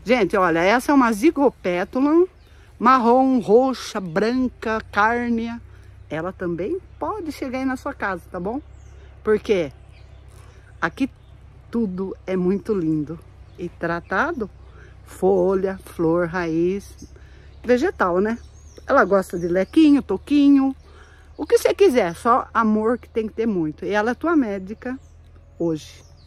Gente, olha, essa é uma zigopétula marrom, roxa, branca, cárnea. Ela também pode chegar aí na sua casa, tá bom? Porque aqui tudo é muito lindo e tratado, folha, flor, raiz, vegetal, né? Ela gosta de lequinho, toquinho, o que você quiser, só amor que tem que ter muito. E ela é tua médica hoje.